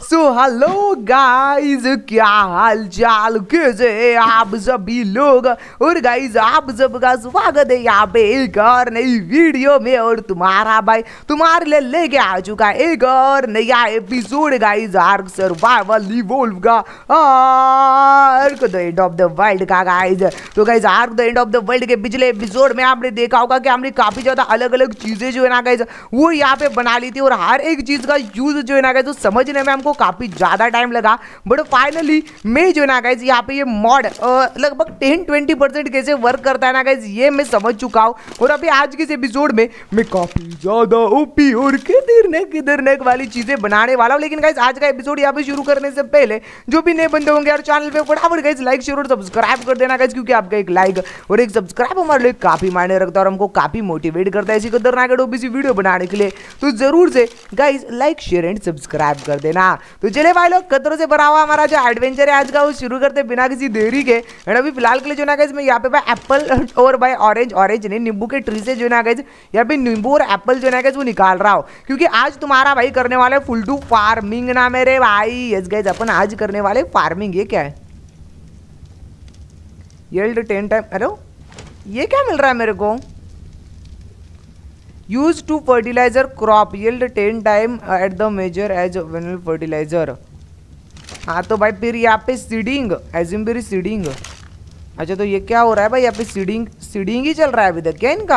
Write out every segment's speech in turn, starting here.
So hello guys, क्या हाल चाल, कैसे हैं आप सभी लोग। और गाइस आप सबका स्वागत है यहाँ पे एक और नई वीडियो में। और तुम्हारा भाई तुम्हारे लिए लेके आ चुका है एक और नया episode guys, Ark Survival Evolve का, Ark the End of the World का गाइस। तो guys Ark the End of the World के पिछले एपिसोड में आपने देखा होगा कि हमने काफी ज्यादा अलग अलग चीजें जो है ना गाइस वो यहाँ पे बना ली थी, और हर एक चीज का यूज जो है ना गाइस तो समझने में हमको काफी ज्यादा टाइम लगा। बट फाइनली मैं जो है ना गाइस यहाँ पे ये मॉड लगभग 10-20% कैसे वर्क करता है ना गाइस ये मैं समझ चुका हूँ। और अभी आज के इस एपिसोड में मैं काफी ज्यादा ओपी और किधर वाली चीजें बनाने वाला हूँ। लेकिन गाइस आज का एपिसोड यहाँ पे शुरू करने से पहले जो भी नए बंदे होंगे यार चैनल पे फटाफट गाइस लाइक शेयर और सब्सक्राइब कर देना गाइस, क्योंकि आपका एक लाइक और एक सब्सक्राइब हमारे लिए काफी मायने रखता है और हमको काफी मोटिवेट करता है इसी खतरनाक ओपीसी वीडियो बनाने के लिए। तो जरूर से guys like share and subscribe कर देना। तो चले भाई लोग, खतरों से भरा हुआ हमारा जो एडवेंचर है आज का वो शुरू करते बिना किसी देरी के। एंड अभी फिलहाल के लिए जो ना गाइस मैं यहाँ पे भाई एप्पल और भाई ऑरेंज नहीं नींबू के ट्री से जो ना गाइस यहाँ पे नींबू और एप्पल जो ना गाइस वो निकाल रहा हूँ, क्योंकि आज तुम्हारा भाई करने वाले फुल टू फार्मिंग ना मेरे भाई। यस गाइस अपन आज करने वाले फार्मिंग। ये क्या है? Yield 10 time. अरे ये क्या मिल रहा है मेरे को? Use to fertilizer crop yield 10 time at the major age venal fertilizer. हाँ तो भाई फिर यहाँ पे सीडिंग एजिम्बेरी सीडिंग। अच्छा तो ये क्या हो रहा है भाई यहाँ पे? सीडिंग ही चल रहा है अभी तक क्या इनका?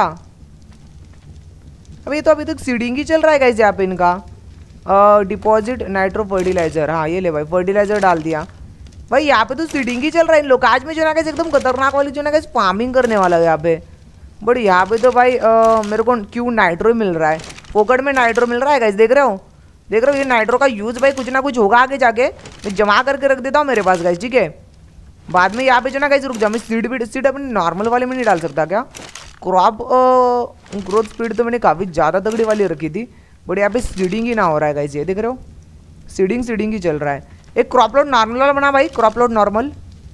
अभी तो अभी तक सीडिंग ही चल रहा है गाइस यहाँ पे इनका। Deposit nitro fertilizer. हाँ ये ले भाई फर्टिलाइजर डाल दिया भाई। यहाँ पे तो सीडिंग ही चल रहा है इन लोग। आज में जो ना गाइस एकदम खतरनाक वाली जो ना गाइस फार्मिंग करने वाला है यहाँ पे। बट यहाँ पे तो भाई मेरे को क्यों नाइट्रो मिल रहा है? फोकट में नाइट्रो मिल रहा है गाइस, देख रहे हो ये नाइट्रो का यूज़ भाई कुछ ना कुछ होगा आगे जाके। मैं जमा करके रख देता हूँ मेरे पास गाइस, ठीक है। बाद में यहाँ पे जो ना गाइस रुक जा, मैं सीड अपने नॉर्मल वाले में नहीं डाल सकता क्या? क्रॉप ग्रोथ स्पीड तो मैंने काफ़ी ज़्यादा तगड़ी वाली रखी थी, बट यहाँ पे सीडिंग ही ना हो रहा है गाइस। ये देख रहे हो सीडिंग ही चल रहा है। एक क्रॉप लोड नॉर्मल वाला बना भाई, क्रॉप लोड नॉर्मल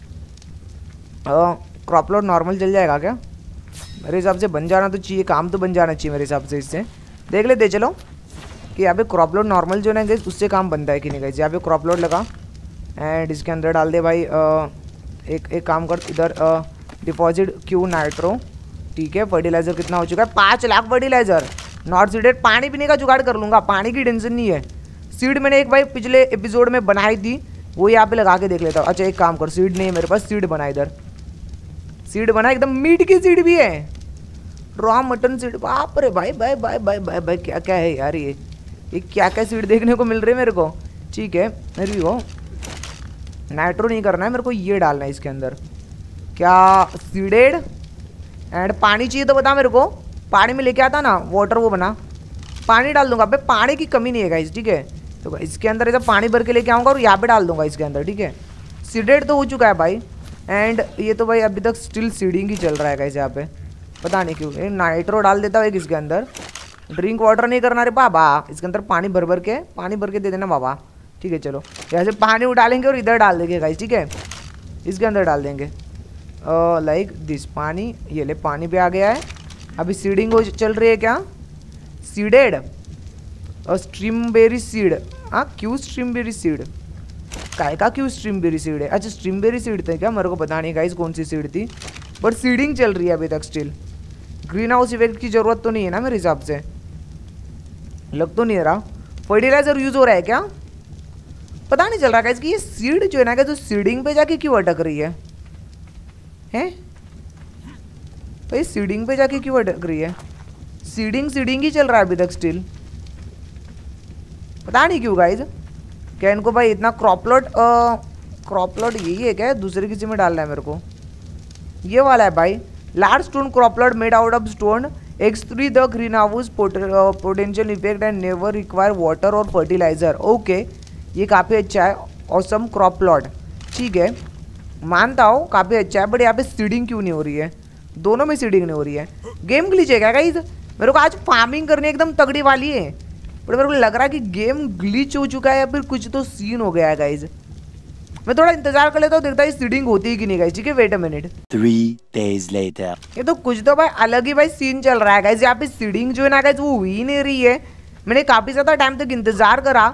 चल जाएगा क्या? मेरे हिसाब से बन जाना तो चाहिए, काम तो बन जाना चाहिए मेरे हिसाब से। इससे देख लेते चलो कि यहाँ पे क्रॉप लोड नॉर्मल जो है गाइस उससे काम बनता है कि नहीं गाइस। यहाँ पे क्रॉप लोड लगा एंड इसके अंदर डाल दे भाई एक काम कर इधर डिपॉजिट क्यू नाइट्रो, ठीक है। फर्टिलाइजर कितना हो चुका है? 5 लाख फर्टिलाइजर नॉट सीडेड। पानी पीने का जुगाड़ कर लूँगा, पानी की टेंशन नहीं है। सीड मैंने एक भाई पिछले एपिसोड में बनाई थी, वो यहाँ पे लगा के देख लेता हूँ। अच्छा एक काम कर, सीड नहीं है मेरे पास, सीड बना इधर। सीड बना एकदम मीट की सीड भी है, रॉ मटन सीड। बाप रे भाई भाई भाई भाई भाई भाई क्या क्या है यार ये क्या क्या सीड देखने को मिल रही है मेरे को। ठीक है मेरे वो नाइट्रो नहीं करना है मेरे को, ये डालना है इसके अंदर। क्या सीडेड एंड पानी चाहिए तो बता मेरे को, पानी में लेके आता ना वाटर वो बना, पानी डाल दूंगा। भाई पानी की कमी नहीं है गाइस, ठीक है। तो इसके अंदर ऐसा पानी भर के लेके आऊँगा और यहाँ पे डाल दूंगा इसके अंदर, ठीक है। सीडेड तो हो चुका है भाई। एंड ये तो भाई अभी तक स्टिल सीडिंग ही चल रहा है गाइस यहाँ पे, पता नहीं क्यों। नाइट्रो डाल देता हूँ एक इसके अंदर। ड्रिंक वाटर नहीं करना रे बाबा, इसके अंदर पानी भर के दे देना बाबा, ठीक है। चलो यहाँ से पानी उडालेंगे और इधर डाल देंगे गाइस, ठीक है। इसके अंदर डाल देंगे लाइक दिस पानी। ये ले पानी भी आ गया है। अभी सीडिंग हो चल रही है क्या? सीडेड और स्ट्रीमबेरी सीड। हाँ क्यों स्ट्रीमबेरी सीड? काय का क्यों स्ट्रीमबेरी सीड है? अच्छा स्ट्रीमबेरी सीड थे क्या? मेरे को पता नहीं गाइस कौन सी सीड थी, बट सीडिंग चल रही है अभी तक स्टिल। ग्रीन हाउस इफेक्ट की जरूरत तो नहीं है ना मेरे हिसाब से, लग तो नहीं रहा। फर्टिलाइजर यूज हो रहा है क्या? पता नहीं चल रहा गाइस कि ये सीड जो है ना तो सीडिंग पे जाके क्यों अटक रही है हैं? भाई सीडिंग पे जाके क्यों अटक रही है? सीडिंग ही चल रहा है अभी तक स्टिल, पता नहीं क्यों गाइस। क्या इनको भाई इतना क्रॉप लोड यही है क्या? दूसरे किसी में डालना है मेरे को, ये वाला है भाई। Large stone crop load made out of stone एक्स3 the greenhouse potential effect and never require water और फर्टिलाइजर। ओके ये काफ़ी अच्छा है, ऑसम क्रॉप लोड, ठीक है मानता हूँ काफ़ी अच्छा है। बट यहाँ पे सीडिंग क्यों नहीं हो रही है? दोनों में सीडिंग नहीं हो रही है। गेम ग्लिच है क्या गाइस? मेरे को आज फार्मिंग करनी एकदम तगड़ी वाली है, बट मेरे को लग रहा है कि गेम ग्लिच हो चुका है या फिर कुछ तो सीन हो गया है गाइस। मैं थोड़ा इंतजार कर लेता हूँ, देखता है सीडिंग होती है कि नहीं गाइस, ठीक है। Wait a minute. 3 days later ये तो कुछ तो भाई अलग ही भाई सीन चल रहा है गाइस। यहाँ पे सीडिंग जो है ना गाइस वो हुई नहीं रही है। मैंने काफ़ी ज़्यादा टाइम तक इंतजार करा,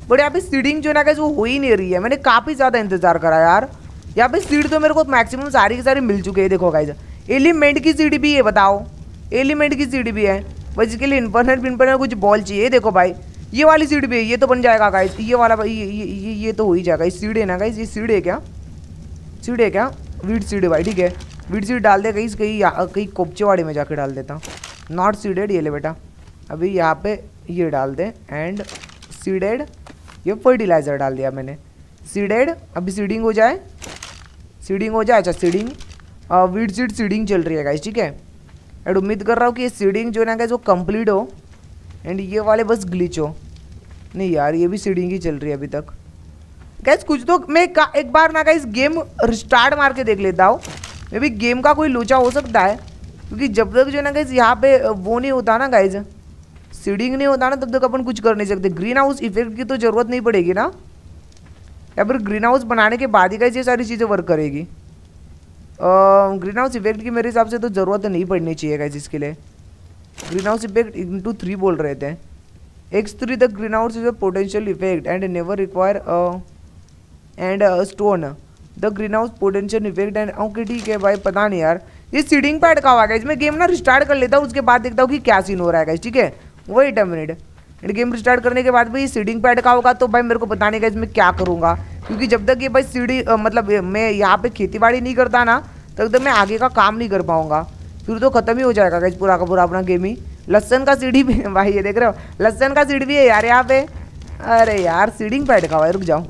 बट यहाँ पे सीडिंग जो ना गाइस वो हो ही नहीं रही है। मैंने काफ़ी ज़्यादा इंतजार करा यार। यहाँ पे सीड तो मेरे को मैक्सिमम सारी की सारी मिल चुके हैं। देखो गाइस एलिमेंट की सीडी भी है, बताओ एलिमेंट की सीडी भी है। बस इसके लिए इन्फर्नेट कुछ बॉल चाहिए। देखो भाई ये वाली सीड भी है, ये तो बन जाएगा गाइस। ये वाला भाई ये तो हो ही जाएगा। ये सीड है ना गाइस, ये सीड है क्या? सीड है क्या? वीड सीड है भाई, ठीक है। वीड सीड डाल दे कहीं कोपचेवाड़ी में जाके डाल देता। नॉट सीडेड, ये ले बेटा अभी यहाँ पे ये डाल दे। एंड सीडेड, ये फर्टिलाइज़र डाल दिया मैंने। सीडेड, अभी सीडिंग हो जाए, सीडिंग हो जाए। अच्छा सीडिंग, वीड सीड सीडिंग चल रही है गाइस, ठीक है। एंड उम्मीद कर रहा हूँ कि ये सीडिंग जो है ना गाइस वो कंप्लीट हो एंड ये वाले बस ग्लिच हो। नहीं यार ये भी सीडिंग ही चल रही है अभी तक गाइस। कुछ तो मैं एक बार ना गाइस गेम रिस्टार्ट मार के देख लेता हूँ। मे भी गेम का कोई लोचा हो सकता है, क्योंकि जब तक जो है ना गाइस यहाँ पे वो नहीं होता ना गाइस, सीडिंग नहीं होता ना, तब तक अपन कुछ कर नहीं सकते। ग्रीन हाउस इफेक्ट की तो ज़रूरत नहीं पड़ेगी ना, या फिर ग्रीन हाउस बनाने के बाद ही गाइस ये सारी चीज़ें वर्क करेगी। ग्रीन हाउस इफेक्ट की मेरे हिसाब से तो ज़रूरत नहीं पड़नी चाहिए गाइस इसके लिए। ग्रीन हाउस इफेक्ट इंटू 3 बोल रहे थे। X3 the greenhouse is a potential effect and never require and stone the greenhouse potential effect and okay ठीक है भाई। पता नहीं यार ये सीडिंग पैड का हुआ गाइस। मैं गेम ना रिस्टार्ट कर लेता हूँ, उसके बाद देखता हूँ कि क्या सीन हो रहा है गाइस, ठीक है। Wait a minute, and game restart करने के बाद भाई सीडिंग पैड का होगा तो भाई मेरे को पता नहीं गाइस मैं क्या करूँगा, क्योंकि जब तक ये भाई सीडी मतलब मैं यहाँ पे खेती बाड़ी नहीं करता ना, तब तक मैं आगे का काम नहीं कर पाऊँगा। फिर तो खत्म ही हो जाएगा गाइस पूरा का पूरा अपना गेम ही। लहसन का सीडी भी भाई, ये देख रहे हो लहसन का सीडी भी है यार यहाँ पे। अरे यार सीडिंग पैड का भाई, रुक जाओ।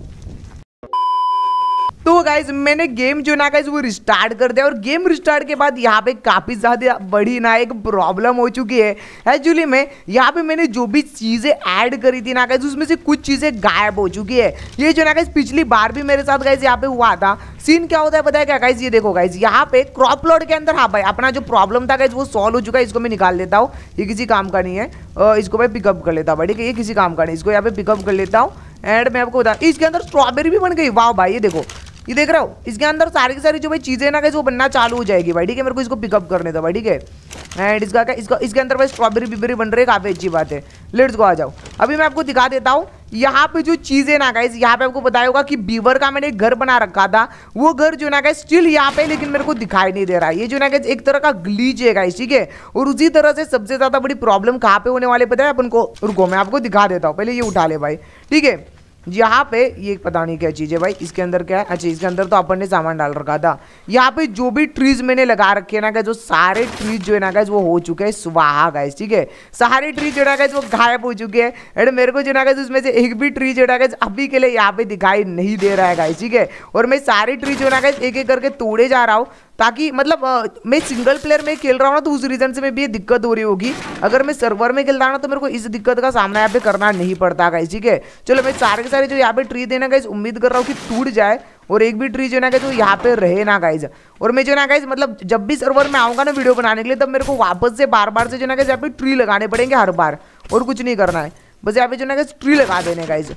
तो गाइस मैंने गेम जो ना गाइस वो रिस्टार्ट कर दिया, और गेम रिस्टार्ट के बाद यहाँ पे काफ़ी ज़्यादा बड़ी ना एक प्रॉब्लम हो चुकी है। एक्चुअली में यहाँ पे मैंने जो भी चीज़ें ऐड करी थी ना गाइस, उसमें से कुछ चीज़ें गायब हो चुकी है। ये जो ना गाइस पिछली बार भी मेरे साथ गाइस यहाँ पे हुआ था। सीन क्या होता है पता है क्या गाइस? ये देखो गाइस यहाँ पे क्रॉप प्लॉट के अंदर, हाँ भाई अपना जो प्रॉब्लम था गाइस वो सॉल्व हो चुका है। इसको मैं निकाल लेता हूँ, ये किसी काम का नहीं है। इसको मैं पिकअप कर लेता हूँ भाई, ठीक है। ये किसी काम का नहीं, इसको यहाँ पे पिकअप कर लेता हूँ। एंड मैं आपको बता, इसके अंदर स्ट्रॉबेरी भी बन गई। वाह भाई ये देखो, ये देख रहे हो इसके अंदर सारी की सारी जो भाई चीज़ें ना गाइस वो बनना चालू हो जाएगी भाई, ठीक है। मेरे को इसको पिकअप करने दो भाई, ठीक है। एंड इसका क्या इसके अंदर भाई स्ट्रॉबेरी बिबेरी बन रही है, काफ़ी अच्छी बात है। लेट्स गो, आ जाओ। अभी मैं आपको दिखा देता हूँ यहाँ पे जो चीज़ें ना गाइस, यहाँ पे आपको बताया होगा कि बीवर का मैंने एक घर बना रखा था। वो घर जो ना गाइस स्टिल यहाँ पे, लेकिन मेरे को दिखाई नहीं दे रहा है। ये जो ना गाइस एक तरह का ग्लीच है गाइस, ठीक है। और उसी तरह से सबसे ज़्यादा बड़ी प्रॉब्लम कहाँ पे होने वाले पता है अपन को? रुको मैं आपको दिखा देता हूँ, पहले ये उठा ले भाई, ठीक है। यहाँ पे ये पता नहीं क्या चीज़ है भाई, इसके अंदर क्या है? अच्छा इसके अंदर तो अपन ने सामान डाल रखा था। यहाँ पे जो भी ट्रीज मैंने लगा रखे हैं ना गाइस, जो सारे ट्रीज जो है ना गाइस वो हो चुके हैं स्वाहा गाइस, ठीक है। सारे ट्रीज जो है ना गाइस वो गायब हो चुके हैं। एंड मेरे को जो ना गाइस उसमें से एक भी ट्री जो है ना गाइस अभी के लिए यहाँ पे दिखाई नहीं दे रहा है गाइस, ठीक है। और मैं सारे ट्री जो है ना गाइस एक एक करके तोड़े जा रहा हूँ, ताकि मतलब मैं सिंगल प्लेयर में खेल रहा हूँ ना, तो उस रीजन से मैं भी ये दिक्कत हो रही होगी। अगर मैं सर्वर में खेलता ना तो मेरे को इस दिक्कत का सामना यहाँ पे करना नहीं पड़ता गाइस, ठीक है। चलो मैं सारे के सारे जो यहाँ पे ट्री देना गाइस उम्मीद कर रहा हूँ कि टूट जाए, और एक भी ट्री जो ना गाइस वो यहाँ पे रहे ना गाइस। और मैं जो ना गाइस मतलब जब भी सर्वर में आऊँगा ना वीडियो बनाने के लिए, तब मेरे को वापस से बार बार से जो ना गाइस यहाँ पे ट्री लगाने पड़ेंगे हर बार, और कुछ नहीं करना है, बस यहाँ पे जो ना गाइस ट्री लगा देने गाइस।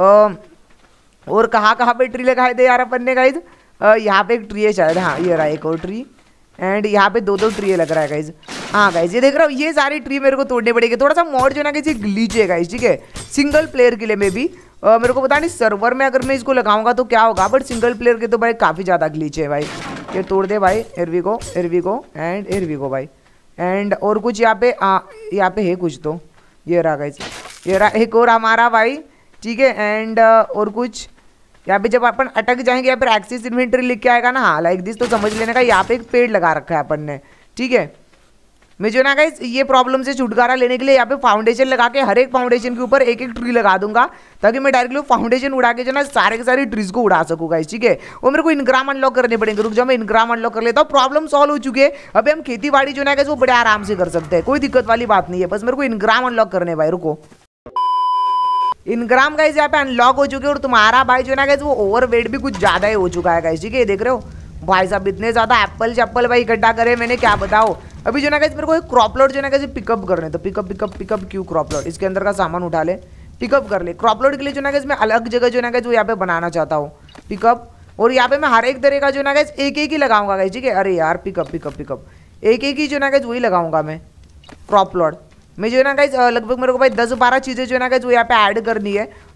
और कहाँ कहाँ पे ट्री लगाए थे यार अपन ने गाइस? यहाँ पे एक ट्री है शायद, हाँ ये रहा एक और ट्री। एंड यहाँ पे दो ट्री लग रहा है गाइस। हाँ गाइस ये देख रहा हूँ, ये सारी ट्री मेरे को तोड़ने पड़ेगी। थोड़ा सा मोड जो ना गाइस ग्लीच है गाइस, ठीक है। सिंगल प्लेयर के लिए में भी मेरे को पता नहीं सर्वर में अगर मैं इसको लगाऊंगा तो क्या होगा, बट सिंगल प्लेयर के तो भाई काफ़ी ज़्यादा ग्लीच है भाई। ये तोड़ दे भाई, एरवीगो एंड एरवीगो भाई। एंड और कुछ यहाँ पे है कुछ, तो ये रहा गाइस, ये रहा एक और हमारा भाई, ठीक है। एंड और कुछ यहाँ पे जब अपन अटक जाएंगे या फिर एक्सेस इन्वेंटरी लिख के आएगा ना, हाँ लाइक दिस, तो समझ लेने का यहाँ पे एक पेड़ लगा रखा है अपन ने, ठीक है। मैं जो ना गाइस ये प्रॉब्लम से छुटकारा लेने के लिए यहाँ पे फाउंडेशन लगा के हर एक फाउंडेशन के ऊपर एक एक ट्री लगा दूंगा, ताकि मैं डायरेक्टली फाउंडेशन उड़ा के जो ना सारे के सारे ट्रीज को उड़ा सकूँ गाइस, ठीक है। वो मेरे को इनग्राम अनलॉक करने पड़ेंगे, रुक जाओ मैं इनग्राम अनलॉक कर लेता हूँ। प्रॉब्लम सॉल्व हो चुकी है, अभी हम खेती बाड़ी जो ना गाइस वो बड़े आराम से कर सकते हैं, कोई दिक्कत वाली बात नहीं है। बस मेरे को इनग्राम अनलॉक करने भाई, रुको। इनग्राम गाइस यहाँ पे अनलॉक हो चुके हैं, और तुम्हारा भाई जो ना गाइस वो ओवरवेट भी कुछ ज़्यादा ही हो चुका है गाइस, ठीक है। देख रहे हो भाई साहब इतने ज़्यादा एप्पल भाई इकट्ठा करे मैंने, क्या बताओ। अभी जो ना गाइस मेरे को एक क्रॉप लॉट जो ना गाइस पिकअप करने, तो पिकअप क्यों क्रॉप लॉट, इसके अंदर का सामान उठा ले, पिकअप कर ले। क्रॉप लॉट के लिए जो ना गाइस मैं अलग जगह जो ना गाइस वो यहाँ पे बनाना चाहता हूँ पिकअप, और यहाँ पे मैं हर एक तरह का जो ना गाइस एक ही लगाऊंगा गाइस, ठीक है। अरे यार पिकअप एक ही जो ना गाइस वही लगाऊंगा मैं क्रॉप लॉट में, जो है ना गाइस लगभग मेरे को भाई 10-12 चीज़ें जो है ना गाइस वो यहाँ पे ऐड करनी है।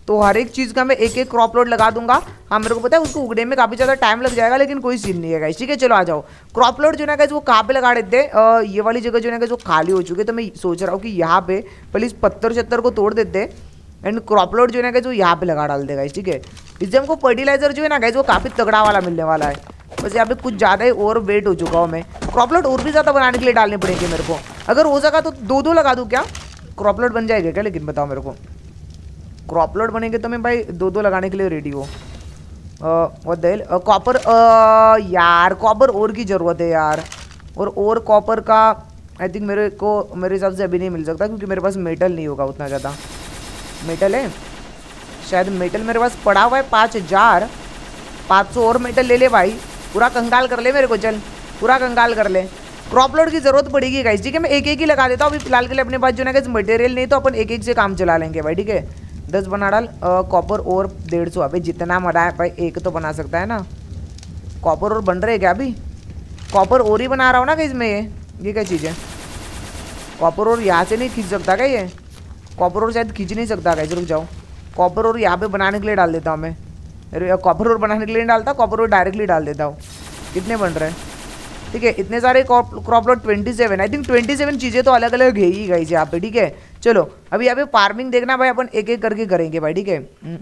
तो हर एक चीज़ का मैं एक एक क्रॉप लोड लगा दूंगा। हाँ मेरे को पता है उसको उगने में काफ़ी ज़्यादा टाइम लग जाएगा, लेकिन कोई सीन नहीं है गाइस। ठीक है चलो आ जाओ। क्रॉप लोड जो है गाइस वो कहाँ पे लगा देते हैं, ये वाली जगह जो है गाइस वो खाली हो चुकी है, तो मैं सोच रहा हूँ कि यहाँ पे पहले इस पत्थर शत्तर को तोड़ देते एंड क्रॉप लोड जो है गाइस वो यहाँ पे लगा डाल देगा। ठीक है इससे हमको फर्टिलाइजर जो है ना गाइस वो काफ़ी तगड़ा वाला मिलने वाला है। बस यहाँ पे कुछ ज़्यादा ही ओवर वेट हो चुका हूँ मैं। क्रॉप लोड और भी ज़्यादा बनाने के लिए डालने पड़ेंगे मेरे को। अगर हो सका तो दो दो लगा दूँ क्या, क्रॉप लोड बन जाएगा क्या, लेकिन बताओ मेरे को। क्रॉप लोड बनेंगे तो मैं भाई दो दो लगाने के लिए रेडी हूँ। व्हाट द हेल, कॉपर, यार कॉपर और की ज़रूरत है यार। और कॉपर का आई थिंक मेरे हिसाब से अभी नहीं मिल सकता, क्योंकि मेरे पास मेटल नहीं होगा उतना ज़्यादा। मेटल है शायद, मेटल मेरे पास पड़ा हुआ है 5000, 500 और मेटल ले ले भाई, पूरा कंगाल कर ले मेरे को, चल पूरा कंगाल कर ले। क्रॉप लोड की ज़रूरत पड़ेगी गाइस। ठीक है मैं एक एक ही लगा देता हूँ अभी फिलहाल के लिए अपने पास जो है मटेरियल नहीं, तो अपन एक एक से काम चला लेंगे भाई। ठीक है 10 बना डाल। कॉपर और 150, अभी जितना मरा है भाई एक तो बना सकता है ना। कॉपर और बन रहे हैं क्या अभी, कॉपर और ही बना रहा हूँ ना गाइस मैं। ये क्या चीज़ है, कॉपर और यहाँ से नहीं खींच सकता क्या, ये कॉपर और शायद खींच नहीं सकता गाइस। रुक जाओ, कॉपर और यहाँ पे बनाने के लिए डाल देता हूँ मैं। कॉपर और बनाने के लिए नहीं डालता, कॉपर और डायरेक्टली डाल देता हूँ। कितने बन रहे हैं, ठीक है इतने सारे क्रॉप लोड 27, आई थिंक 27 चीज़ें तो अलग अलग है ही गाइस यहाँ पे। ठीक है चलो अभी यहाँ पे फार्मिंग देखना भाई, अपन एक एक करके करेंगे भाई। ठीक है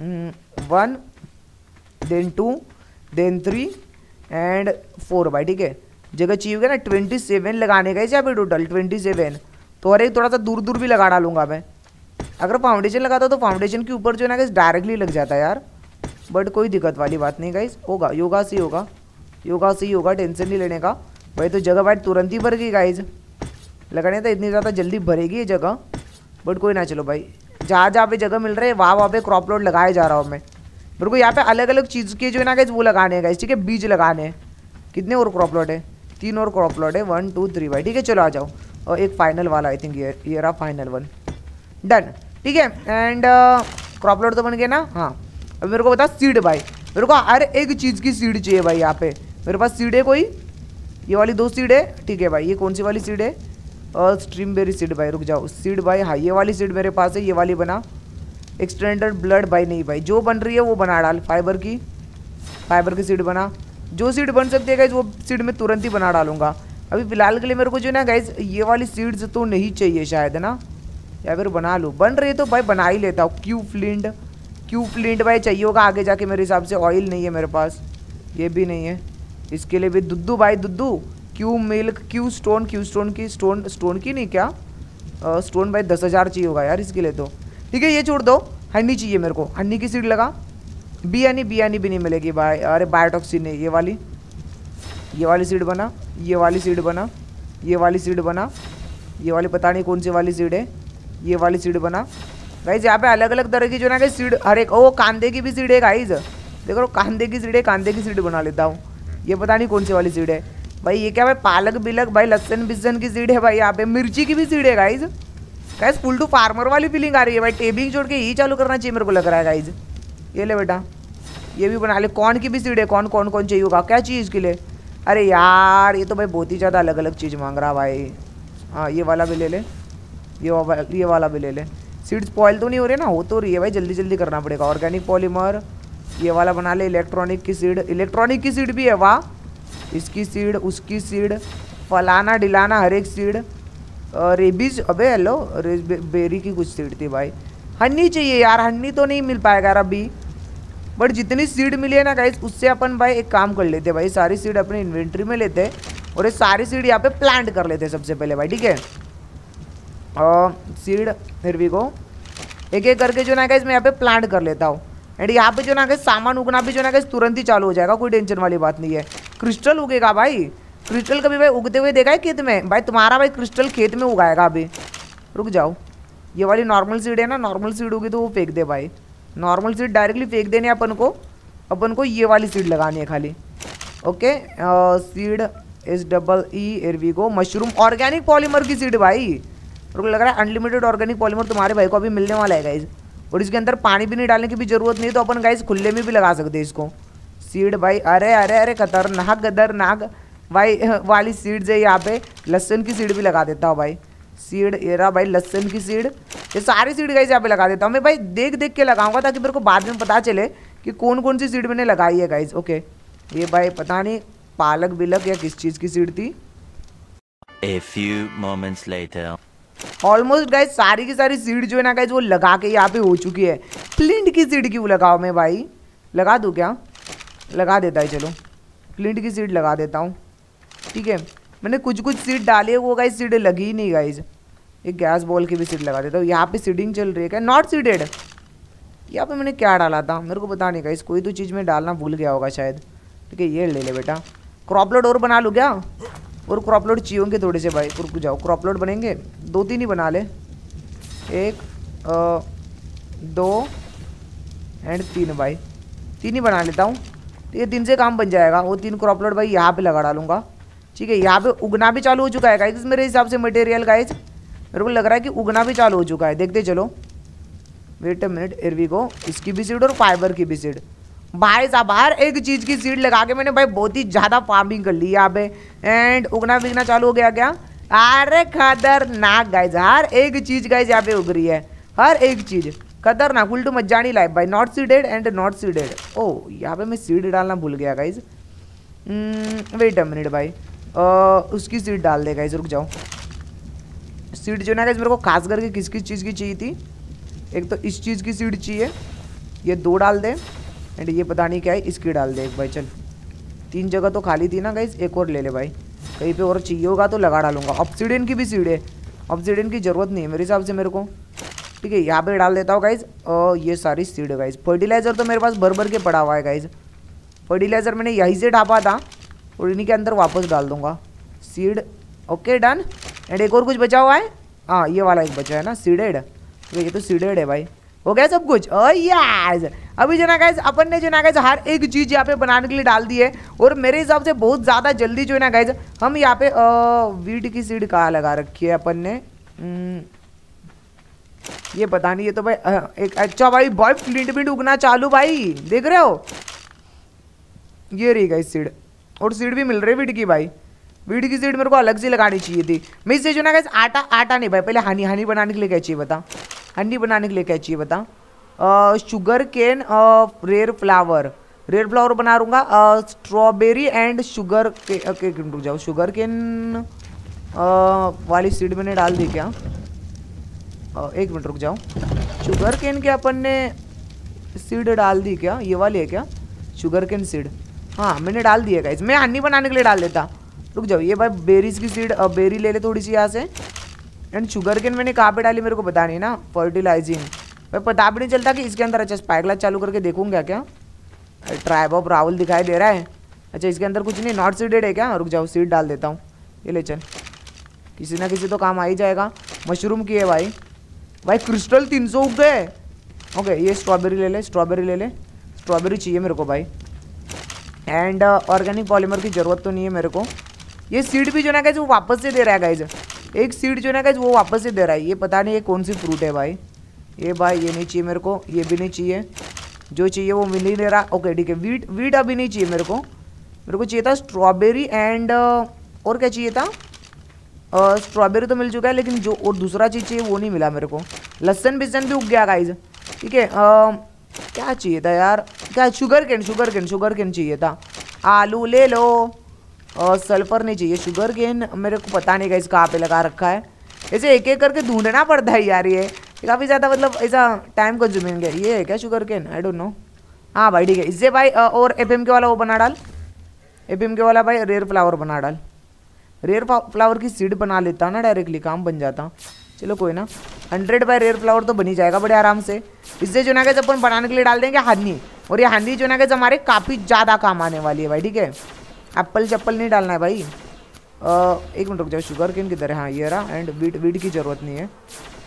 1 then 2 then 3 and 4 भाई। ठीक है जगह चाहिए होगा ना 27 लगाने का यहाँ पे, टोटल 27। तो और एक थोड़ा सा दूर दूर भी लगा डालूंगा मैं। अगर फाउंडेशन लगाता तो फाउंडेशन के ऊपर जो है ना गाइस डायरेक्टली लग जाता है यार, बट कोई दिक्कत वाली बात नहीं गाइस, होगा योगा से होगा, योगा से ही होगा, टेंशन नहीं लेने का भाई। तो जगह भाई तुरंत ही भर गई गाइस, लगाने तो इतनी ज़्यादा जल्दी भरेगी ये जगह, बट कोई ना। चलो भाई जहाँ जहाँ पे जगह मिल रही है वहाँ पे क्रॉप लोड लगाए जा रहा हूँ मैं। मेरे को यहाँ पे अलग अलग चीज़ के जो है ना गाइस वो लगाने हैं गाइस। ठीक है बीज लगाने हैं। कितने और क्रॉप लोड है, 3 और क्रॉप लोड है, 1 2 3 भाई। ठीक है चलो आ जाओ। और एक फाइनल वाला आई थिंक ये रहा फाइनल वन, डन। ठीक है एंड क्रॉप लोड तो बन गया ना। हाँ अब मेरे को बता सीड भाई, मेरे को हर एक चीज़ की सीड चाहिए भाई। यहाँ पे मेरे पास सीड है कोई, ये वाली 2 सीड है। ठीक है भाई ये कौन सी वाली सीड है, स्ट्रीमबेरी सीड भाई। रुक जाओ सीड भाई, हाँ ये वाली सीड मेरे पास है, ये वाली बना। एक्सटेंडेड ब्लड भाई नहीं भाई, जो बन रही है वो बना डाल। फाइबर की सीड बना, जो सीड बन सकती है गाइज वो सीड में तुरंत ही बना डालूंगा। अभी फिलहाल के लिए मेरे को जो है ना गाइज ये वाली सीड्स तो नहीं चाहिए शायद, है ना, या फिर बना लूँ। बन रही है तो भाई बना ही लेता हूँ। क्यू फ्लिंट भाई चाहिए होगा आगे जाके मेरे हिसाब से। ऑयल नहीं है मेरे पास, ये भी नहीं है। इसके लिए भी दुद्धू भाई, दुद्धू। क्यू मिल्क, क्यू स्टोन की स्टोन की नहीं क्या, स्टोन भाई 10,000 चाहिए होगा यार इसके लिए तो। ठीक है ये छोड़ दो। हनी चाहिए मेरे को, हनी की सीड लगा। बियानी भी नहीं मिलेगी भाई। अरे बायोटॉक्सिन नहीं, ये वाली सीड बना, ये वाली सीड बना, ये वाली सीड बना, ये वाली पता नहीं कौन सी वाली सीड है, ये वाली सीड बना। गाइज यहाँ पे अलग अलग तरह की जो ना सीड, हर एक ओ कांदे की भी सीड है गाइज। देखो कांदे की सीड है, कांदे की सीड बना लेता हूँ। ये पता नहीं कौन सी वाली सीड है भाई। ये क्या भाई पालक बिलक भाई, लहसन बिसन की सीड है भाई। यहाँ पे मिर्ची की भी सीड है guys. Guys full to farmer वाली फीलिंग आ रही है भाई। टेबिंग छोड़ के यही चालू करना चाहिए मेरे को लग रहा है गाइज। ये ले बेटा, ये भी बना ले। कौन की भी सीड है, कौन चाहिए होगा, क्या चाहिए इसके लिए। अरे यार ये तो भाई बहुत ही ज़्यादा अलग अलग चीज़ मांग रहा भाई। हाँ ये वाला भी ले ले, ये वाला भी ले ले। सीड स्पॉइल तो नहीं हो रही ना, हो तो रही है भाई, जल्दी जल्दी करना पड़ेगा। ऑर्गेनिक पॉलीमर ये वाला बना ले। इलेक्ट्रॉनिक की सीड भी है, वाह। इसकी सीड, उसकी सीड, फलाना डिलाना हर एक सीड। रेबीज, अबे हेलो, बेरी की कुछ सीड थी भाई। हनी चाहिए यार, हनी तो नहीं मिल पाएगा यार अभी, बट जितनी सीड मिली है ना गाइस उससे अपन भाई एक काम कर लेते भाई, सारी सीड अपनी इन्वेंट्री में लेते और ये सारी सीड यहाँ पे प्लांट कर लेते सबसे पहले भाई। ठीक है सीड फिर भी को एक एक करके जो ना गाइस मैं यहाँ पे प्लांट कर लेता हूँ। एंड यहाँ पे जो ना गाइस सामान उगना भी जो ना गाइस तुरंत ही चालू हो जाएगा, कोई टेंशन वाली बात नहीं है। क्रिस्टल उगेगा भाई, क्रिस्टल कभी भाई उगते हुए देखा है खेत में भाई। तुम्हारा भाई क्रिस्टल खेत में उगाएगा अभी। रुक जाओ, ये वाली नॉर्मल सीड है ना, नॉर्मल सीड होगी तो वो फेंक दे भाई। नॉर्मल सीड डायरेक्टली फेंक देने अपन को ये वाली सीड लगानी है खाली। ओके सीड SEE एरवीगो। मशरूम ऑर्गेनिक पॉलीमर की सीड भाई। मेरे को लग रहा है अनलिमिटेड ऑर्गेनिक पॉलीमर तुम्हारे भाई को अभी मिलने वाला है गाइज। और इसके अंदर पानी भी नहीं डालने की भी जरूरत नहीं, तो अपन गाइज खुले में भी लगा सकते हैं इसको। सीड भाई अरे अरे अरे खतरनाक भाई वाली सीड्स है यहाँ पे। लहसुन की सीड भी लगा देता हूँ भाई। सीड, ये रहा भाई लहसुन की सीड। ये सारी सीड गाइज यहाँ पे लगा देता हूँ मैं भाई, देख देख के लगाऊंगा ताकि मेरे को बाद में पता चले कि कौन कौन सी सीड मैंने लगाई है गाइज। ओके, ये भाई पता नहीं पालक बिलक या किस चीज़ की सीड थी। A few moments later. Almost guys सारी की सारी सीड जो है ना गाइज वो लगा के यहाँ पे हो चुकी है। फ्लिंट की सीड क्यों लगाओ मैं भाई, लगा दूँ क्या? लगा देता है, चलो फ्लिंट की सीड लगा देता हूँ। ठीक है, मैंने कुछ कुछ सीड डाली है, वो गाइज सीड लगी ही नहीं गाइज। एक गैस बॉल की भी सीड लगा देता हूँ। यहाँ पे सीडिंग चल रही है क्या? Not seeded. यहाँ पे मैंने क्या डाला था मेरे को पता नहीं गाइज, कोई तो चीज़ में डालना भूल गया होगा शायद। ठीक है, ये ले ले बेटा। क्रॉपलोड और बना लूँ क्या? और क्रॉपलोड चाहिए होंगे थोड़े से भाई, रुक जाओ। क्रॉपलोड बनेंगे 2-3 ही बना ले, 1 2 एंड 3 भाई, 3 ही बना लेता हूँ। ठीक है, 3 से काम बन जाएगा। वो 3 क्रॉपलोड भाई यहाँ पे लगा डालूंगा। ठीक है, यहाँ पे उगना भी चालू हो चुका है गाइज मेरे हिसाब से मटेरियल गाइज, मेरे को लग रहा है कि उगना भी चालू हो चुका है। देखते चलो, wait a minute, here we go. इसकी भी सीड और फाइबर की भी सीड भाई साहब, हर एक चीज़ की सीड लगा के मैंने भाई बहुत ही ज़्यादा फार्मिंग कर ली यहाँ पे। एंड उगना बिगना चालू हो गया क्या? अरे खतरनाक गाइज, हर एक चीज़ गाइज यहाँ पे उग रही है, हर एक चीज़ खतरनाक। उल्टू मज्जानी लाइफ भाई, not seeded and not seeded. ओ यहाँ पे मैं सीड डालना भूल गया गाइज। वेट अ मिनट भाई, उसकी सीड डाल दे गाइज, रुक जाओ। सीड जो ना गाइज मेरे को खास करके किस किस चीज़ की चाहिए थी? एक तो इस चीज़ की सीड चाहिए, ये 2 डाल दे। एंड ये पता नहीं क्या है, इसकी डाल दे एक भाई। चल 3 जगह तो खाली थी ना गाइज, एक और ले ले भाई, कहीं पे और चाहिए होगा तो लगा डालूंगा। ऑब्सीडियन की भी सीड है, ऑब्सीडियन की ज़रूरत नहीं है मेरे हिसाब से मेरे को। ठीक है, यहाँ पे डाल देता हूँ गाइज ये सारी सीड है गाइज। फर्टिलाइज़र तो मेरे पास भर भर के पड़ा हुआ है गाइज, फर्टिलाइज़र मैंने यहीं से ढापा था और इन्हीं के अंदर वापस डाल दूंगा सीड। Okay done. एंड एक और कुछ बचा हुआ है, हाँ ये वाला एक बचा है ना सीडेड। तो ये तो सीडेड है भाई, हो गया सब कुछ। ओ यार अभी जो ना गाइज अपन ने जो ना गाइज हर एक चीज़ यहाँ पे बनाने के लिए डाल दी है। और मेरे हिसाब से बहुत ज़्यादा जल्दी जो है ना गाइज हम यहाँ पे वीट की सीड कहाँ लगा रखी है अपन ने, ये पता नहीं। ये तो भाई एक अच्छा भाई फ्लिंट बिंट उगना चालू भाई, देख रहे हो? ये रही गाइज सीड, और सीड भी मिल रही है वीट की भाई। वीट की सीड मेरे को अलग से लगानी चाहिए थी। मैं इससे जो ना गाइज आटा नहीं भाई, पहले हनी बनाने के लिए क्या चाहिए बता? हनी बनाने के लिए क्या चाहिए बता? शुगर केन रेयर फ्लावर बना दूंगा। स्ट्रॉबेरी एंड शुगर के रुक जाओ, शुगर केन वाली सीड मैंने डाल दी क्या? एक मिनट रुक जाओ, शुगर केन के अपन ने सीड डाल दी क्या? ये वाली है क्या शुगर केन सीड? हाँ मैंने डाल दी है गाइस, मैं हनी बनाने के लिए डाल देता। रुक जाओ, ये भाई बेरीज की सीड, बेरी ले ले थोड़ी सी यहाँ से। एंड शुगर केन मैंने कहाँ पे डाली मेरे को पता नहीं ना, फर्टिलाइजिंग भाई पता भी नहीं चलता कि इसके अंदर। अच्छा स्पाइगलास चालू करके देखूंगा क्या? ट्राइब ऑफ राहुल दिखाई दे रहा है। अच्छा इसके अंदर कुछ नहीं, नॉट सीडेड है क्या? रुक जाओ सीड डाल देता हूँ, ये ले चल, किसी ना किसी तो काम आ ही जाएगा। मशरूम की है भाई, भाई क्रिस्टल 300 उग गए। ओके ये स्ट्रॉबेरी ले ले, स्ट्रॉबेरी ले ले, स्ट्रॉबेरी चाहिए मेरे को भाई। एंड ऑर्गेनिक पॉलीमर की ज़रूरत तो नहीं है मेरे को। ये सीड भी जो ना गाइज वो वापस से दे रहा है गाइज, एक सीड जो ना गाइज वो वापस से दे रहा है। ये पता नहीं ये कौन सी फ्रूट है भाई, ये भाई ये नहीं चाहिए मेरे को, ये भी नहीं चाहिए, जो चाहिए वो मिल नहीं दे रहा। ओके ठीक है, वीट अभी नहीं चाहिए मेरे को चाहिए था स्ट्रॉबेरी एंड और क्या चाहिए था? स्ट्रॉबेरी तो मिल चुका है, लेकिन जो और दूसरा चीज़ चाहिए वो नहीं मिला मेरे को। लहसन बिसन भी उग गया गाइज। ठीक है क्या चाहिए था यार? क्या शुगर केन चाहिए था। आलू ले लो, सल्फर नहीं चाहिए, शुगर केन मेरे को पता नहीं गाइज कहाँ पे लगा रखा है। ऐसे एक एक करके ढूंढना पड़ता है यार, ये काफ़ी ज़्यादा मतलब ऐसा टाइम कंज्यूमिंग है। ये है क्या sugarcane? I don't know. हाँ भाई ठीक है, इससे भाई और एफएम के वाला वो बना डाल, एफएम के वाला भाई रेयर फ्लावर बना डाल। रेयर फ्लावर की सीड बना लेता ना डायरेक्टली, काम बन जाता। चलो कोई ना, 100 बाय रेयर फ्लावर तो बनी जाएगा बड़े आराम से। इससे जो ना गाइस अपन बनाने के लिए डाल देंगे हनी, और ये हनी जो ना गाइस हमारे काफ़ी ज़्यादा काम आने वाली है भाई। ठीक है, एप्पल चप्पल नहीं डालना है भाई। एक मिनट रुक जाओ, शुगर केन किधर है? हाँ ये रहा। एंड वीट की ज़रूरत नहीं है।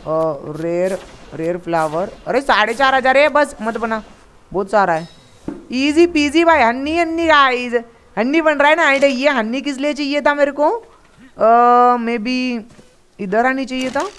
रेयर फ्लावर, अरे 4500 है बस, मत बना, बहुत सारा है। ईजी पीजी भाई, हन्नी गाइस, हन्नी बन रहा है ना। एंड ये हन्नी किस लिए चाहिए था मेरे को? मे बी इधर आनी चाहिए था,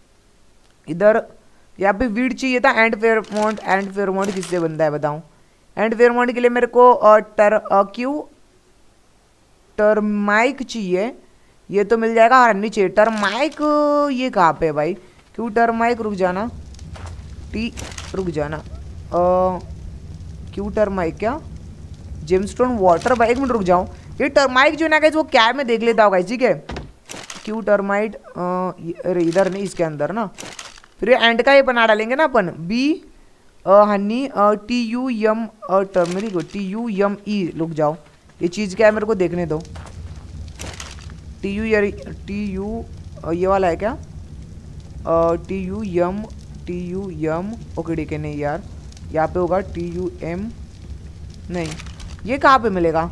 इधर यहाँ पे वीट चाहिए था। एंड फेरोमोन किससे बनता है बताऊँ? एंड फेरोमोन के लिए मेरे को टर्माइक चाहिए, ये तो मिल जाएगा। और नीचे टर्माइक, ये कहाँ पे है भाई? क्यों टर्माइक, रुक जाना रुक जाना क्यों टर्माइक, क्या जेमस्टोन वाटर भाई, 1 मिनट रुक जाओ। ये टर्माइक जो है ना गाइस वो क्या है मैं देख लेता हूँ गाइस, ठीक है। क्यों टर्माइट, अरे इधर नहीं, इसके अंदर ना। फिर एंड का ये बना डालेंगे ना अपन, bee honey TUM turmeric, TUME, रुक जाओ ये चीज़ क्या है मेरे को देखने दो। TU ये वाला है क्या? TUM ओके ठीक है, नहीं यार यहाँ पे होगा TUM, नहीं ये कहाँ पे मिलेगा?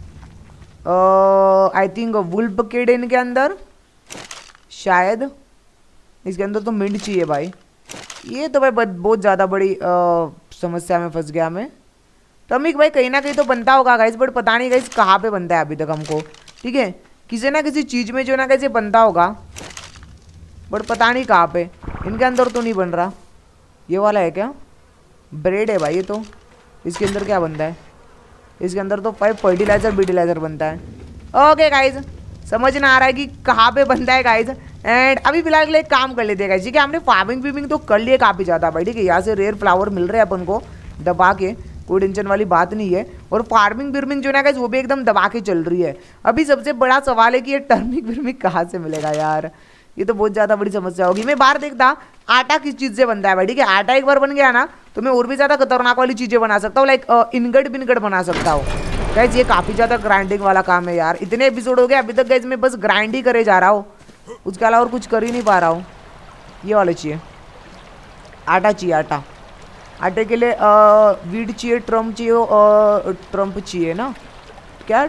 आई थिंक वुल्फ केडन के अंदर शायद, इसके अंदर तो मिंट चाहिए भाई। ये तो भाई बहुत ज़्यादा बड़ी समस्या में फंस गया मैं। टॉमिक भाई कहीं ना कहीं तो बनता होगा गाइस, बट पता नहीं गाइस कहाँ पे बनता है अभी तक हमको, ठीक है। किसी ना किसी चीज़ में जो ना कैसे बनता होगा, बट पता नहीं कहाँ पे। इनके अंदर तो नहीं बन रहा। ये वाला है क्या? ब्रेड है भाई ये तो। इसके अंदर क्या बनता है? इसके अंदर तो 5 फर्टिलाइजर बनता है। ओके गाइज, समझ ना आ रहा है कि कहाँ पे बनता है गाइज। एंड अभी फिलहाल के लिए काम कर लेते हैं गाइज, ठीक है। हमने फार्मिंग तो कर लिए काफ़ी ज़्यादा भाई, ठीक है। यहाँ से रेयर फ्लावर मिल रहे हैं अपन को दबा के, कोई टेंशन वाली बात नहीं है। और फार्मिंग जो है ना गाइज वो भी एकदम दबा के चल रही है। अभी सबसे बड़ा सवाल है कि ये टर्मिक कहाँ से मिलेगा यार, ये तो बहुत ज़्यादा बड़ी समस्या होगी। मैं बाहर देखता आटा किस चीज़ से बनता है भाई, ठीक है। आटा एक बार बन गया ना तो मैं और भी ज़्यादा खतरनाक वाली चीज़ें बना सकता हूँ, लाइक इनगट बना सकता हूँ गाइज। ये काफ़ी ज़्यादा ग्राइंडिंग वाला काम है यार। इतने एपिसोड हो गए अभी तक गाइज मैं बस ग्राइंड ही करे जा रहा हूँ, उसके अलावा और कुछ कर ही नहीं पा रहा हूँ। ये वाले चाहिए, आटा चाहिए। आटे के लिए वीट चाहिए, ट्रम्प चाहिए ना, क्या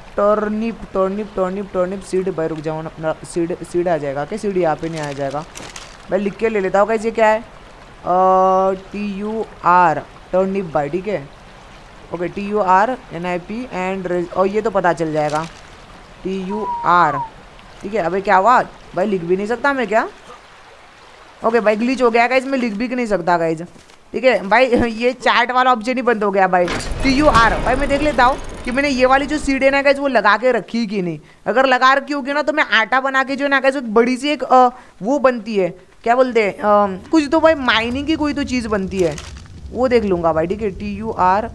टर्निप सीड भाई, रुक जाओ ना, सीड आ जाएगा क्या? सीड यहाँ पे नहीं आ जाएगा भाई, लिख के ले लेता हूँ कैसे, क्या है TUR टर्निप भाई, ठीक है। ओके TURNIP एंड, और ये तो पता चल जाएगा TUR, ठीक है। अबे क्या हुआ भाई, लिख भी नहीं सकता मैं क्या? ओके भाई ग्लिच हो गया गाइज, मैं लिख भी नहीं सकता गाइज, ठीक है भाई। ये चैट वाला ऑप्शन ही बंद हो गया भाई। TUR भाई मैं देख लेता हूँ कि मैंने ये वाली जो सीड है ना गाइज वो लगा के रखी कि नहीं। अगर लगा रखी होगी ना तो मैं आटा बना के जो है ना गाइज एक बड़ी सी एक वो बनती है, क्या बोलते हैं, कुछ तो भाई माइनिंग की कोई तो चीज़ बनती है, वो देख लूँगा भाई, ठीक है। TUR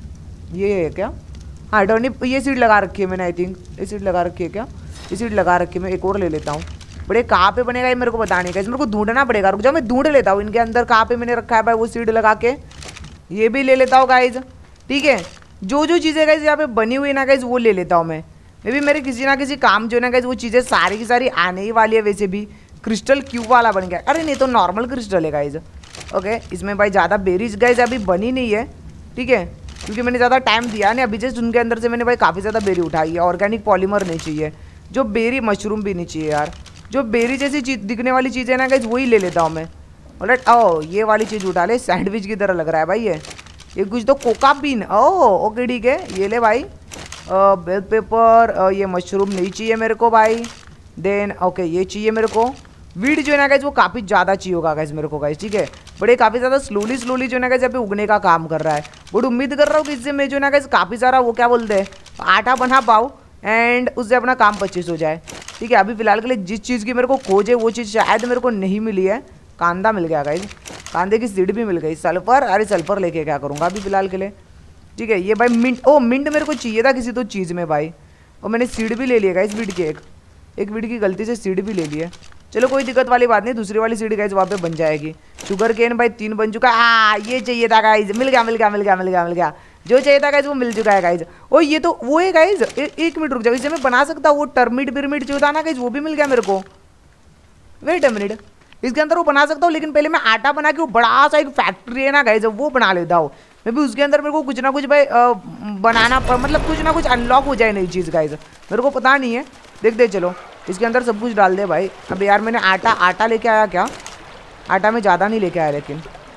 ये है क्या? हाँ टर्निप, ये सीड लगा रखी है मैंने, आई थिंक ये सीड लगा रखी है क्या? ये सीड लगा रखी है, मैं एक और ले लेता हूँ। बड़े कहाँ पे बनेगा ये मेरे को पता नहीं, कैसे मेरे को ढूंढना पड़ेगा। रुक जाओ मैं ढूंढ लेता हूँ इनके अंदर कहाँ पे मैंने रखा है भाई वो सीड लगा के। ये भी ले लेता हूँ गाइज, ठीक है। जो चीज़ें गाइज यहाँ पे बनी हुई ना गाइज वो ले लेता हूँ मैं भी। मेरे किसी ना किसी काम जो है ना गाइज वो चीज़ें सारी की सारी आने ही वाली है। वैसे भी क्रिस्टल क्यूब वाला बन गया, अरे नहीं तो नॉर्मल क्रिस्टल है गाइज। ओके इसमें भाई ज़्यादा बेरीज गाइज अभी बनी नहीं है, ठीक है, क्योंकि मैंने ज़्यादा टाइम दिया नहीं। अभी जस्ट उनके अंदर से मैंने भाई काफ़ी ज़्यादा बेरी उठाई है। ऑर्गेनिक पॉलीमर नहीं चाहिए, जो बेरी मशरूम भी नहीं चाहिए यार, जो बेरी जैसी चीज दिखने वाली चीज़ है ना गाइज वही ले लेता हूँ मैं। ऑलराइट, ओ ये वाली चीज़ उठा ले, सैंडविच की तरह लग रहा है भाई ये कुछ तो कोका बीन, ओके ठीक है ये ले भाई। बेल पेपर, ये मशरूम नहीं चाहिए मेरे को भाई। देन ओके ये चाहिए मेरे को। वीड जो है ना गाइज वो काफ़ी ज़्यादा चाहिए होगा गाइज मेरे को गाइज, ठीक है। बड़े काफ़ी ज़्यादा स्लोली जो है ना गाइज अभी उगने का काम कर रहा है। बट उम्मीद कर रहा हूँ कि इससे मैं जो है ना गाइज काफ़ी सारा वो क्या बोलते हैं आटा बना पाऊँ एंड उससे अपना काम 25 हो जाए, ठीक है। अभी फिलहाल के लिए जिस चीज़ की मेरे को खोज है वो चीज़ शायद मेरे को नहीं मिली है। कांदा मिल गया गाइज, कांदे की सीड भी मिल गई। सल्फर, अरे सल्फर लेके क्या करूँगा अभी फिलहाल के लिए, ठीक है। ये भाई मिंट, मिंट मेरे को चाहिए था किसी तो चीज़ में भाई, और मैंने सीड भी ले लिया गाइज वीड की, एक वीड की गलती से सीड भी ले ली है। चलो कोई दिक्कत वाली बात नहीं, दूसरी वाली सीड गाइज वहाँ पे बन जाएगी। शुगर केन भाई 3 बन चुका है। ये चाहिए था गाइज, मिल गया। जो चाहिए था गाइज वो मिल चुका है गाइज। ओ ये तो वो है गाइज, एक मिनट रुक जाओ, इसे मैं बना सकता हूँ। वो टर्मिट जो था ना गाइज वो भी मिल गया मेरे को। वेट अ मिनट, इसके अंदर वो बना सकता हूँ, लेकिन पहले मैं आटा बना के वो बड़ा सा एक फैक्ट्री है ना गाइज वो बना लेता हूँ। मैं भी उसके अंदर मेरे को कुछ ना कुछ भाई बनाना, मतलब कुछ ना कुछ अनलॉक हो जाए नई चीज़ गाइज, मेरे को पता नहीं है। देखते चलो इसके अंदर सब कुछ डाल दे भाई। अब यार मैंने आटा लेके आया क्या? आटा में ज़्यादा नहीं लेके आया, लेकिन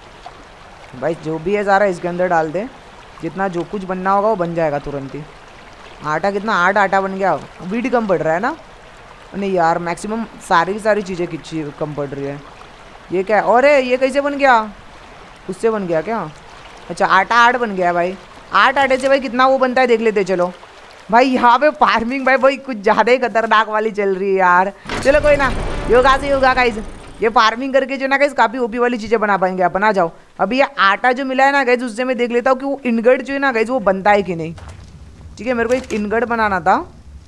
भाई जो भी है सारा इसके अंदर डाल दे। जितना जो कुछ बनना होगा वो बन जाएगा तुरंत ही। आटा कितना 8 आटा बन गया। वीट कम पड़ रहा है ना? नहीं यार मैक्सिमम सारी की सारी चीज़ें किसी कम पड़ रही है। ये क्या है? और ये कैसे बन गया? उससे बन गया क्या? अच्छा आटा 8 बन गया भाई। 8 आटे से भाई कितना वो बनता है देख लेते चलो। भाई यहाँ पे फार्मिंग भाई कुछ ज़्यादा ही खतरनाक वाली चल रही है यार। चलो कोई ना, योगा से योगा गाइस, ये फार्मिंग करके जो ना गाइस काफ़ी ओपी वाली चीज़ें बना पाएंगे आप। बना जाओ। अभी ये आटा जो मिला है ना गाइस, उससे मैं देख लेता हूँ कि वो इनगट जो है ना गाइस वो बनता है कि नहीं। ठीक है, मेरे को एक इनगट बनाना था,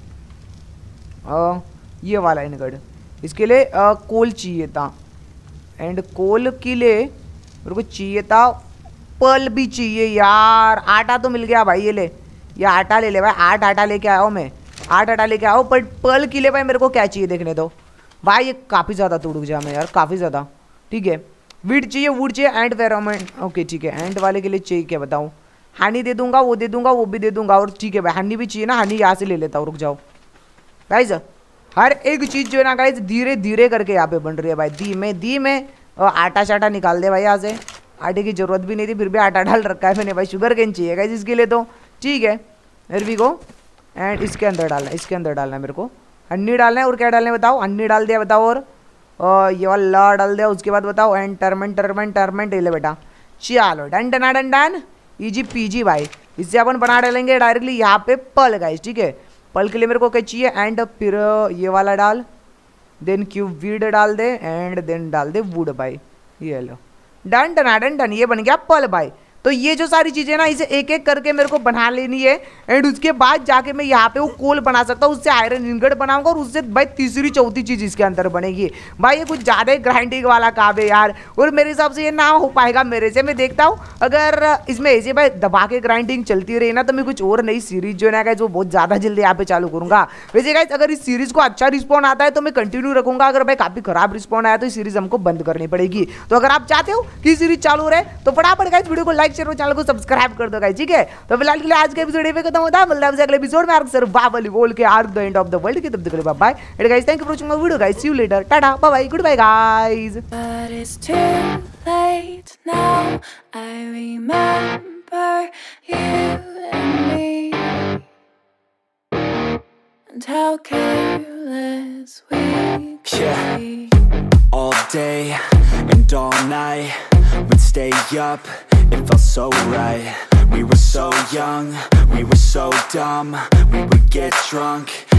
ये वाला इनगट। इसके लिए कोल चाहिए था, एंड कोल के लिए मेरे को चाहिए था पल भी चाहिए यार। आटा तो मिल गया भाई, ये आटा ले ले भाई। 8 आटा लेके आया हूँ मैं, 8 आटा लेके आया हूँ। पर पल के लिए भाई मेरे को क्या चाहिए देखने दो भाई। ये काफ़ी ज़्यादा तोड़ जा मैं यार, काफ़ी ज़्यादा। ठीक है, वीट चाहिए, वुड चाहिए, एंड फेरोमोन। ओके ठीक है, एंड वाले के लिए चाहिए क्या बताऊँ। हनी दे दूंगा, वो दे दूंगा, वो भी दे दूंगा। और ठीक है भाई, हनी भी चाहिए ना, हनी यहाँ से ले लेता हूँ। रुक जाओ गाइज, हर एक चीज़ जो है ना गाइज धीरे धीरे करके यहाँ पे बन रही है भाई। धीमे आटा शाटा निकाल दे भाई यहाँ से। आटे की जरूरत भी नहीं थी, फिर भी आटा डाल रखा है मैंने भाई। शुगर केन चाहिए गाइज इसके लिए तो। ठीक है, फिर भी को एंड इसके अंदर डालना है, इसके अंदर डालना है मेरे को। हनी डालना है, और क्या डालना है बताओ। हनी डाल दिया बताओ, और ये वाला डाल दिया। उसके बाद बताओ, एंड टर्मेंट ले बेटा। चलो done done done done, easy peasy भाई। इससे अपन बना डालेंगे डायरेक्टली यहाँ पे पल गाइज। ठीक है, पल के लिए मेरे को क्या चाहिए, एंड फिर ये वाला डाल, देन क्यूब वीड डाल दे, एंड देन डाल दे वुड भाई। ये लो, डन डन डन, ये बन गया पल भाई। तो ये जो सारी चीज़ें ना, इसे एक एक करके मेरे को बना लेनी है, एंड उसके बाद जाके मैं यहाँ पे वो कोल बना सकता हूँ। उससे आयरन इनगट बनाऊंगा, और उससे भाई तीसरी चौथी चीज़ इसके अंदर बनेगी भाई। ये कुछ ज़्यादा ही ग्राइंडिंग वाला काम है यार, और मेरे हिसाब से ये ना हो पाएगा मेरे से। मैं देखता हूँ अगर इसमें ऐसे भाई दबा के ग्राइंडिंग चलती रही ना, तो मैं कुछ और नई सीरीज जो है ना जो बहुत ज़्यादा जल्दी यहाँ पे चालू करूँगा। वैसे गाइस अगर इस सीरीज़ को अच्छा रिस्पॉन्ड आता है तो मैं कंटिन्यू रखूँगा। अगर भाई काफ़ी खराब रिस्पॉन्ड आया तो इस सीरीज़ हमको बंद करनी पड़ेगी। तो अगर आप चाहते हो कि सीरीज चालू रहे तो फटाफट गाइस वीडियो को लाइक शेयर और चैनल को सब्सक्राइब कर दो गाइस। ठीक है, तो फिलहाल के लिए आज के एपिसोड ये खत्म होता है। मतलब अगले एपिसोड में आर्क सर्वाइवल वॉल के Ark the End of the World के। तब तक के लिए bye bye and guys thank you for watching my video guys. See you later, tata bye bye, goodbye guys. But it's too late now. I remember you and me, and how careless we could be. All day and all night, we'd stay up, it felt so right. We were so young, we were so dumb, we would get drunk